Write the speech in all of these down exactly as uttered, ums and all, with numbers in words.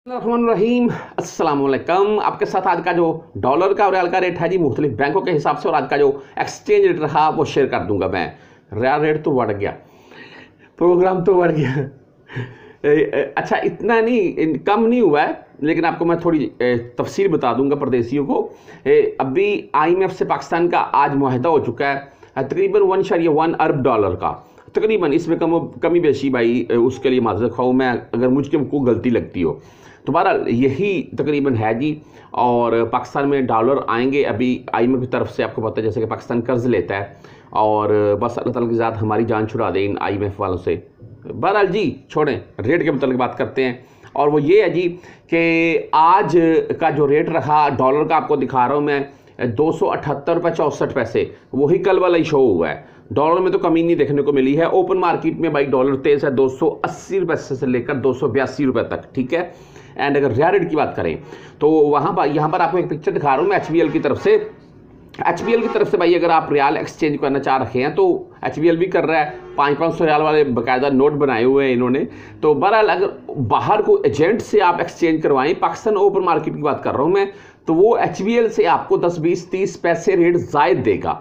रहीम अस्सलाम वालेकुम। आपके साथ आज का जो डॉलर का और रियाल का रेट है जी मुख्तलिफ बैंकों के हिसाब से, और आज का जो एक्सचेंज रेट रहा वो शेयर कर दूंगा मैं। रियाल रेट तो बढ़ गया, प्रोग्राम तो बढ़ गया। अच्छा, इतना नहीं, कम नहीं हुआ है, लेकिन आपको मैं थोड़ी तफसील बता दूंगा परदेशियों को। अभी आईएमएफ से पाकिस्तान का आज मुआहदा हो चुका है तकरीबन वन शरिया वन अरब डॉलर का तकरीबन। इसमें कम कमी बेशी भाई उसके लिए माजरत खाऊँ मैं अगर मुझको को गलती लगती हो। तो बहरहाल यही तकरीबन है जी। और पाकिस्तान में डॉलर आएंगे अभी आईएमएफ की तरफ से। आपको पता है जैसे कि पाकिस्तान कर्ज लेता है और बस अल्लाह ताला की ज़ात हमारी जान छुड़ा दे इन आईएमएफ वालों से। बहरहाल जी छोड़ें, रेट के मतलब बात करते हैं। और वो ये है जी कि आज का जो रेट रहा डॉलर का, आपको दिखा रहा हूँ मैं, दो सौ अठहत्तर रुपये चौंसठ पैसे, वही कल वाला ही शो हुआ है। डॉलर में तो कमी नहीं देखने को मिली है। ओपन मार्केट में भाई डॉलर तेज है दो सौ अस्सी रुपये से लेकर दो सौ बयासी रुपये तक, ठीक है। एंड अगर रियाल रेट की बात करें तो वहाँ पर यहाँ पर आपको एक पिक्चर दिखा रहा हूँ मैं एचबीएल की तरफ से। एचबीएल की तरफ से भाई अगर आप रियाल एक्सचेंज करना चाह रहे हैं तो एचबीएल भी कर रहा है। पाँच पाँच सौ रियाल वाले बाकायदा नोट बनाए हुए हैं इन्होंने। तो बहरहाल अगर बाहर को एजेंट से आप एक्सचेंज करवाएं, पाकिस्तान ओपन मार्केट की बात कर रहा हूँ मैं, तो वो एचबीएल से आपको दस बीस तीस पैसे रेट ज़ायद देगा,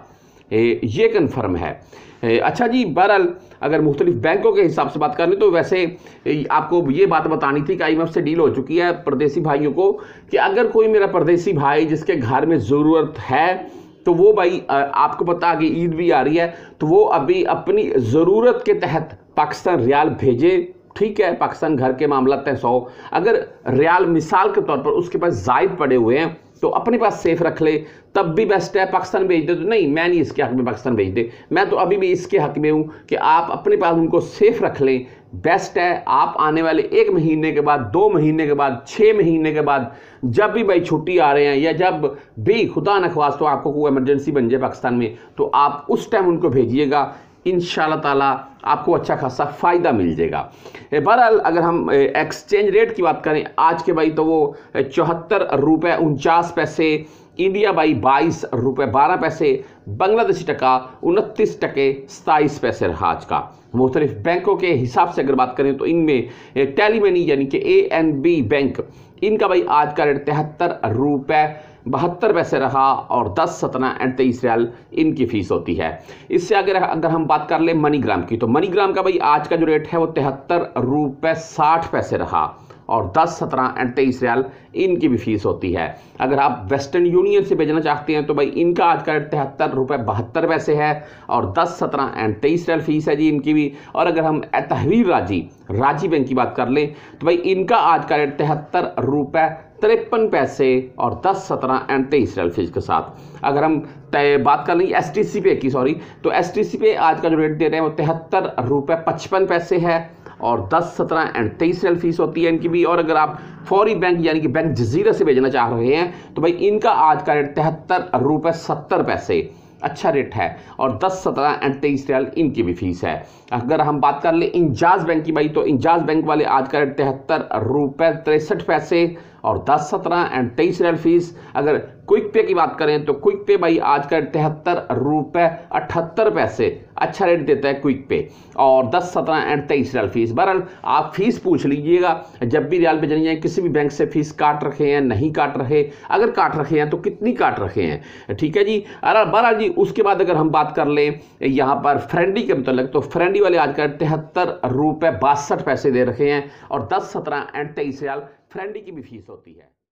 ये कन्फर्म है। अच्छा जी, बहरहाल अगर मुख्तलिफ बैंकों के हिसाब से बात करें तो वैसे आपको ये बात बतानी थी कि आईएमएफ से डील हो चुकी है परदेसी भाइयों को कि अगर कोई मेरा परदेसी भाई जिसके घर में ज़रूरत है तो वो भाई आपको पता कि ईद भी आ रही है, तो वो अभी अपनी ज़रूरत के तहत पाकिस्तान रियाल भेजे, ठीक है। पाकिस्तान घर के मामला तय सौ, अगर रियाल मिसाल के तौर पर उसके पास जायद पड़े हुए हैं तो अपने पास सेफ रख ले, तब भी बेस्ट है। पाकिस्तान भेज दे तो नहीं, मैं नहीं इसके हक में पाकिस्तान भेज दे, मैं तो अभी भी इसके हक में हूँ कि आप अपने पास उनको सेफ रख लें, बेस्ट है। आप आने वाले एक महीने के बाद, दो महीने के बाद, छः महीने के बाद, जब भी भाई छुट्टी आ रहे हैं या जब भी खुदा न ख्वास तो आपको कोई इमरजेंसी बन जाए पाकिस्तान में, तो आप उस टाइम उनको भेजिएगा, इंशाल्लाह ताला आपको अच्छा खासा फ़ायदा मिल जाएगा। बहरहाल अगर हम एक्सचेंज रेट की बात करें आज के भाई, तो वो चौहत्तर रुपये उनचास पैसे, इंडिया भाई बाईस रुपये बारह पैसे, बांग्लादेशी टका उनतीस टके सताईस पैसे रहा आज का। मुख्तलिफ बैंकों के हिसाब से अगर बात करें तो इनमें टेली मनी यानी कि ए एन बी बैंक, इनका भाई आज का रेट तिहत्तर रुपये बहत्तर पैसे रहा और दस सतना एंड तेईस रियाल इनकी फ़ीस होती है। इससे अगर अगर हम बात कर लें मनीग्राम की, तो मनीग्राम का भाई आज का जो रेट है वो तिहत्तर रुपये साठ पैसे रहा और दस सत्रह एंड तेईस रियाल इनकी भी फीस होती है। अगर आप वेस्टर्न यूनियन से भेजना चाहते हैं तो भाई इनका आज का रेट तिहत्तर रुपये बहत्तर पैसे है और दस सत्रह एंड तेईस रियाल फीस है जी इनकी भी। और अगर हम तहवीर राजी राजी बैंक की बात कर लें तो भाई इनका आज का रेट तिहत्तर रुपये तिरपन पैसे और दस सत्रह एंड तेईस रियाल फीस के साथ। अगर हम बात कर लें एस टी सी पे की, सॉरी, तो एस टी सी पे आज का जो रेट दे रहे हैं वो तिहत्तर रुपये पचपन पैसे है और दस सत्रह एंड तेईस रियाल फीस होती है इनकी भी। और अगर आप फौरी बैंक यानी कि बैंक जजीरा से भेजना चाह रहे हैं तो भाई इनका आज का रेट तिहत्तर रुपये सत्तर पैसे, अच्छा रेट है और दस सत्रह एंड तेईस रियाल इनकी भी फीस है। अगर हम बात कर लें इंजाज बैंक की भाई, तो इंजाज बैंक वाले आज का रेट तिहत्तर रुपये तिरसठ पैसे और दस सत्रह एंड तेईस रियाल फीस। अगर क्विक पे की बात करें तो क्विक पे भाई आज का तिहत्तर रुपये अठहत्तर पैसे, अच्छा रेट देता है क्विक पे और दस सत्रह एंड तेईस रियाल फीस। बहरहाल आप फीस पूछ लीजिएगा जब भी रियाल भेजनी है, किसी भी बैंक से फीस काट रखे हैं नहीं काट रहे, अगर काट रखे हैं तो कितनी काट रखे हैं, ठीक है जी। बहरहाल जी उसके बाद अगर हम बात कर लें यहाँ पर फ्रेंडी के मतलब, तो फ्रेंडी वाले आज का तिहत्तर रुपये बासठ पैसे दे रखे हैं और दस सत्रह एंड तेईस रियाल फ्रेंडी की भी फीस होती है।